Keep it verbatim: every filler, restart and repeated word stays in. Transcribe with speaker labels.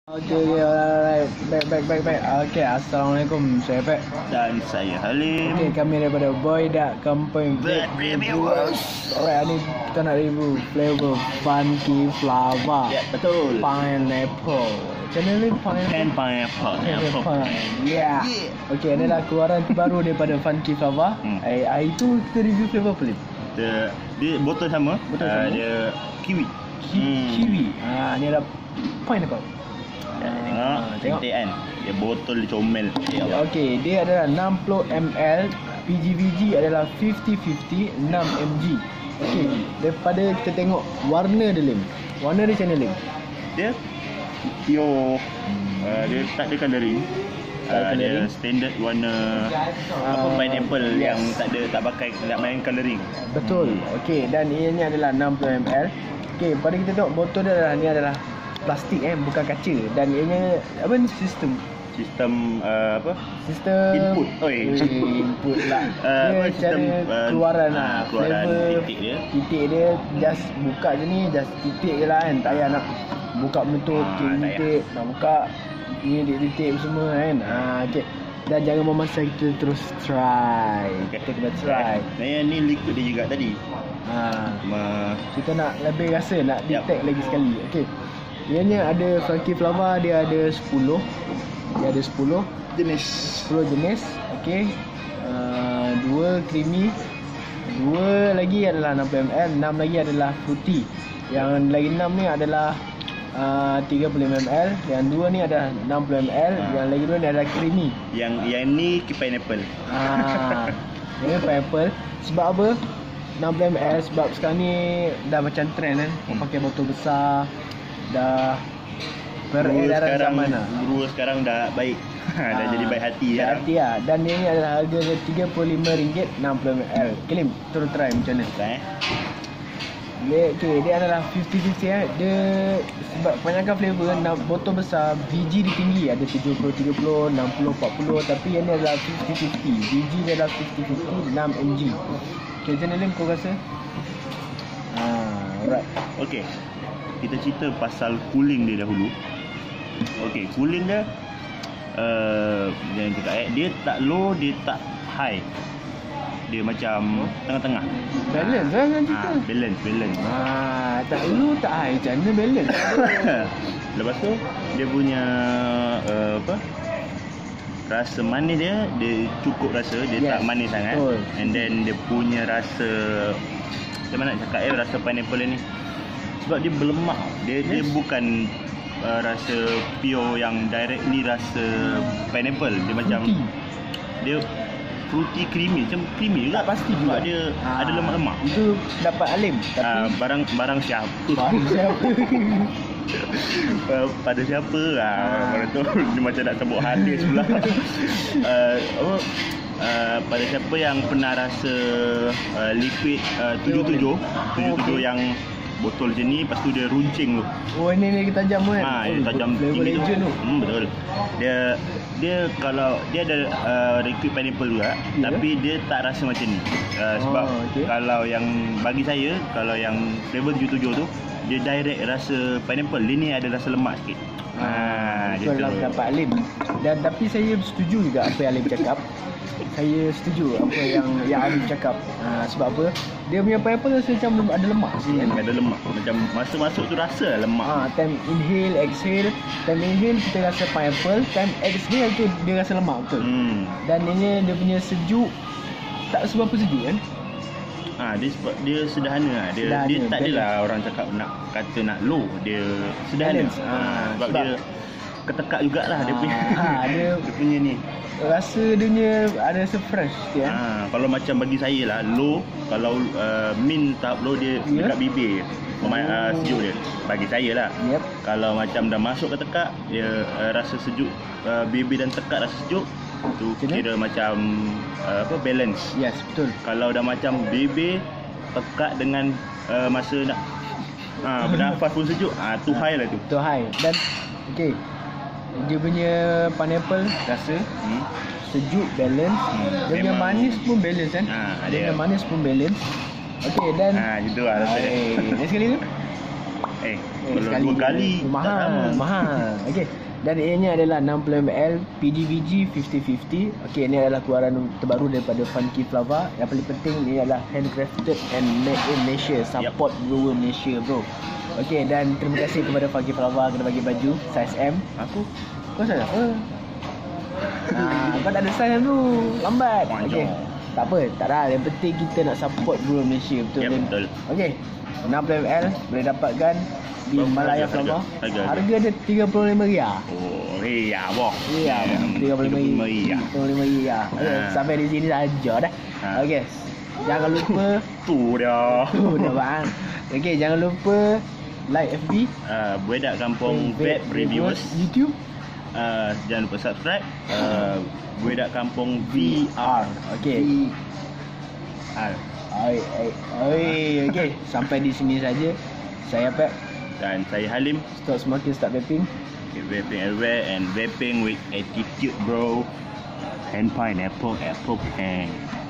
Speaker 1: Okay, okay, alright. Baik, baik, baik, baik. Okay, Assalamualaikum. Saya Pek.
Speaker 2: Dan saya Halim.
Speaker 1: Okay, kami daripada Boy Dak Kampung
Speaker 2: Bad Reviewers.
Speaker 1: Alright, ni kita nak review flavor Funky Flava.
Speaker 2: Ya, betul.
Speaker 1: Pineapple. Channel ni Pineapple.
Speaker 2: And pineapple.
Speaker 1: Pineapple. Yeah. Okay, ni lah keluaran terbaru daripada Funky Flava.
Speaker 2: Hmm.
Speaker 1: Eh, hari tu kita review flavor apa ni?
Speaker 2: Dia, dia botol sama.
Speaker 1: Botol
Speaker 2: uh,
Speaker 1: sama.
Speaker 2: Dia kiwi.
Speaker 1: Ki hmm. Kiwi. Ah, ni ada pineapple.
Speaker 2: Ya, tengok,
Speaker 1: Ah,
Speaker 2: cantik kan. Dia botol dia comel.
Speaker 1: Okey, dia adalah enam puluh mililiter, P G V G adalah lima puluh lima puluh, enam milligram. Okey, daripada kita tengok warna dia Lim. Warna dia macam mana Lim?
Speaker 2: Dia pure. Uh, dia tak ada colouring.
Speaker 1: Tak ada
Speaker 2: Uh, dia
Speaker 1: colouring.
Speaker 2: standard warna
Speaker 1: Ah,
Speaker 2: apa pineapple
Speaker 1: yes.
Speaker 2: yang tak ada tak pakai tak main colouring.
Speaker 1: Betul. Okey, dan ianya adalah enam puluh mililiter. Okey, pada kita tengok botol dia adalah ni adalah plastik eh, bukan kaca, dan ianya apa ni sistem
Speaker 2: Sistem uh, apa?
Speaker 1: sistem
Speaker 2: Input. Oi.
Speaker 1: Eh, input lah.
Speaker 2: Uh,
Speaker 1: Dia
Speaker 2: apa,
Speaker 1: cara
Speaker 2: sistem, uh,
Speaker 1: keluaran
Speaker 2: ah,
Speaker 1: lah.
Speaker 2: keluaran
Speaker 1: Flavor,
Speaker 2: titik dia.
Speaker 1: Titik dia just buka je ni, just titik je lah kan. Tak payah nak buka menutup,
Speaker 2: Ah,
Speaker 1: kiri
Speaker 2: tak
Speaker 1: titik, nak buka ni titik semua kan. Ha, okey. Dan jangan memasak, kita terus try.
Speaker 2: Okay.
Speaker 1: Kita kena try.
Speaker 2: Nah, yang ni liquid dia juga tadi.
Speaker 1: Ha,
Speaker 2: Ma,
Speaker 1: kita nak lebih rasa, nak
Speaker 2: Yep.
Speaker 1: detect lagi sekali. Okey. Ianya ada Funky Flava, dia ada sepuluh. Dia ada sepuluh.
Speaker 2: jenis
Speaker 1: sepuluh jenis. Okey. Uh, dua creamy. Dua lagi adalah enam puluh mililiter, enam lagi adalah fruity. Yang lagi enam ni adalah uh, tiga puluh mililiter, yang dua ni adalah enam puluh mililiter,
Speaker 2: Ha.
Speaker 1: yang lagi dua ni adalah creamy.
Speaker 2: yang yang ni pineapple.
Speaker 1: Ah. Ini pineapple. Sebab apa? enam puluh mililiter sebab sekarang ni dah macam trend kan. Orang
Speaker 2: Hmm.
Speaker 1: pakai botol besar. Dah
Speaker 2: Brewer
Speaker 1: beredaran
Speaker 2: sekarang
Speaker 1: zaman lah.
Speaker 2: brewer sekarang dah baik. dah
Speaker 1: Ah,
Speaker 2: jadi baik hati
Speaker 1: baik
Speaker 2: ya.
Speaker 1: hati lah. Dan ini adalah harga dia tiga puluh lima ringgit enam puluh mililiter. Kelim, terus try macam mana.
Speaker 2: Eh.
Speaker 1: Dia, okay, dia adalah lima puluh lima puluh eh. Dia sebab kebanyakan flavor nak botol besar, V G dia tinggi, ada tujuh puluh tiga puluh, enam puluh empat puluh, tapi yang ni adalah lima puluh lima puluh. V G dia adalah lima puluh lima puluh, enam milligram. Okay, macam mana Lim kau rasa? Ah, alright.
Speaker 2: Okey. Kita cerita pasal cooling dia dahulu. Okey, cooling dia uh, jangan cakap eh, dia tak low, dia tak high. Dia macam tengah-tengah.
Speaker 1: Balance lah kan kita.
Speaker 2: Ah, balance, balance.
Speaker 1: Ah, tak lu tak high, macam mana balance?
Speaker 2: Lepas tu dia punya uh, apa? Rasa manis dia, dia cukup rasa, dia
Speaker 1: Yes,
Speaker 2: tak manis sangat.
Speaker 1: betul.
Speaker 2: And then dia punya rasa, macam mana nak cakap eh, rasa pineapple ni. Sebab dia berlemak. Dia yes. dia bukan uh, rasa pure yang directly rasa pineapple. Dia macam
Speaker 1: Fruity.
Speaker 2: dia fruity creamy, macam creamy juga.
Speaker 1: Tak pasti
Speaker 2: sebab
Speaker 1: juga.
Speaker 2: dia
Speaker 1: Ah,
Speaker 2: ada lemak-lemak.
Speaker 1: Itu dapat Alim, tapi
Speaker 2: Ah, barang barang siapa?
Speaker 1: barang siapa?
Speaker 2: Uh, pada siapa lah
Speaker 1: Ah.
Speaker 2: orang tu dia macam nak sebut hadis pula. uh, apa uh, pada siapa yang pernah rasa uh, liquid uh, tujuh puluh tujuh tujuh puluh tujuh
Speaker 1: Okay.
Speaker 2: yang botol macam ni, lepas tu dia runcing tu.
Speaker 1: Oh, ini lagi tajam kan?
Speaker 2: Ha, dia tajam
Speaker 1: flavor
Speaker 2: tinggi tu.
Speaker 1: legend tu.
Speaker 2: Hmm, betul. Dia dia kalau dia ada uh, liquid pineapple juga,
Speaker 1: Ya.
Speaker 2: tapi dia tak rasa macam ni. Uh, sebab
Speaker 1: Oh, okay.
Speaker 2: kalau yang bagi saya, kalau yang flavor tujuh puluh tujuh tu, dia direct rasa pineapple. Dia ni ada rasa lemak sikit.
Speaker 1: Ah,
Speaker 2: Ha,
Speaker 1: betul
Speaker 2: gitu.
Speaker 1: lah pendapat Alim. Dan tapi saya setuju juga apa yang Alim cakap. Saya setuju apa yang yang Alim cakap. Ha, sebab apa? Dia punya pineapple rasa macam ada lemak sikit kan.
Speaker 2: Hmm, ada lemak. Macam masa masuk tu rasa lemak.
Speaker 1: Ah, time inhale, exhale. Time inhale kita rasa pineapple, time exhale tu dia rasa lemak betul.
Speaker 2: Hmm.
Speaker 1: Dan ini dia punya sejuk tak seberapa sejuk kan?
Speaker 2: Ha, dia sebab dia sederhana lah. Dia
Speaker 1: Sederhana,
Speaker 2: dia tak
Speaker 1: balance.
Speaker 2: adalah orang cakap nak kata nak low. Dia sederhana.
Speaker 1: Balance.
Speaker 2: Ha,
Speaker 1: Ah,
Speaker 2: sebab,
Speaker 1: sebab-
Speaker 2: dia ketekak jugalah dia
Speaker 1: Ah,
Speaker 2: punya.
Speaker 1: ha, dia-
Speaker 2: dia punya ni.
Speaker 1: Rasa dia punya ada rasa fresh sikit kan.
Speaker 2: Ha, kalau macam bagi saya lah, low, kalau uh, min tahap low dia
Speaker 1: Ya.
Speaker 2: dekat bibir. Pemain uh, sejuk dia. Bagi saya lah.
Speaker 1: Yep.
Speaker 2: Kalau macam dah masuk ke tekak, dia uh, rasa sejuk, uh, bibir dan tekak rasa sejuk, tu
Speaker 1: Macam mana?
Speaker 2: kira macam uh, apa balance.
Speaker 1: Yes, betul.
Speaker 2: Kalau dah macam bibir tekak dengan uh, masa nak ha, bernafas pun sejuk, ah tu high lah tu.
Speaker 1: Tu high. Dan okey. Dia punya pineapple rasa
Speaker 2: Hmm.
Speaker 1: sejuk, balance.
Speaker 2: Hmm,
Speaker 1: Dia punya
Speaker 2: memang-
Speaker 1: manis pun balance kan.
Speaker 2: Ah,
Speaker 1: dia
Speaker 2: dia.
Speaker 1: punya manis pun balance. Okey, dan
Speaker 2: Ha, gitu lah rasa dia.
Speaker 1: Hai, lagi sekali tu.
Speaker 2: Eh,
Speaker 1: Eh,
Speaker 2: kalau
Speaker 1: sekali
Speaker 2: dua
Speaker 1: je.
Speaker 2: kali tak
Speaker 1: mahal,
Speaker 2: sama.
Speaker 1: mahal. Okey. Dan ianya adalah enam puluh mililiter P D V G lima puluh lima puluh. Okey, ini adalah keluaran terbaru daripada Funky Flava. Yang paling penting ini adalah handcrafted and made in Malaysia. Support yep. brewer Malaysia, bro. Okey, dan terima kasih kepada Funky Flava kena bagi baju size M. Aku kau size apa? Ah, kau tak ada size tu. Lambat. Okey. Tak apa, tak ada. Yang penting kita nak support brewer Malaysia, betul
Speaker 2: Ya,
Speaker 1: kan?
Speaker 2: betul.
Speaker 1: Okey. enam puluh mililiter boleh dapatkan di
Speaker 2: Berapa
Speaker 1: Malaya
Speaker 2: harga,
Speaker 1: Flava.
Speaker 2: harga? Harga, harga.
Speaker 1: Harga dia tiga puluh lima ringgit.
Speaker 2: Oh, iya boh.
Speaker 1: Iya, tiga puluh lima ringgit.
Speaker 2: ya.
Speaker 1: tiga puluh lima ringgit. Okey,
Speaker 2: Ha.
Speaker 1: sampai di sini saja dah.
Speaker 2: Ha.
Speaker 1: Okey. Jangan lupa
Speaker 2: Tu dia.
Speaker 1: tu dah bang. Okey, jangan lupa like F B,
Speaker 2: Uh, Budak Kampung Vape Reviews.
Speaker 1: YouTube.
Speaker 2: Uh, jangan lupa subscribe. Uh, Budak Kampung V R.
Speaker 1: Okey.
Speaker 2: R.
Speaker 1: Oi, oi, oi. Okey, sampai di sini saja. Saya Pep.
Speaker 2: Dan saya Halim.
Speaker 1: Stop smoking, stop vaping.
Speaker 2: Okay, vaping everywhere and vaping with attitude, bro. Hand pineapple, apple pen.